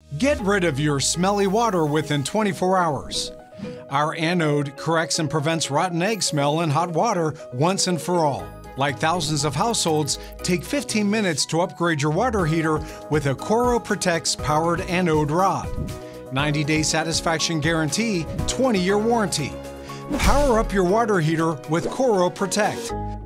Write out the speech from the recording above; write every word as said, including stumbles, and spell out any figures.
Get rid of your smelly water within twenty-four hours. Our Anode corrects and prevents rotten egg smell in hot water once and for all. Like thousands of households, take fifteen minutes to upgrade your water heater with a Corro-Protec's powered Anode rod. ninety day satisfaction guarantee, twenty year warranty. Power up your water heater with Corro-Protec.